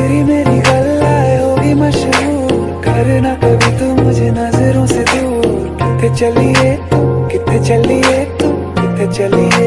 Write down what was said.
तेरी मेरी गल्लाए होगी मशहूर, करना कभी तू मुझे नजरों से दूर। किथे चलिए तू, किथे चलिए तू, किथे चलिए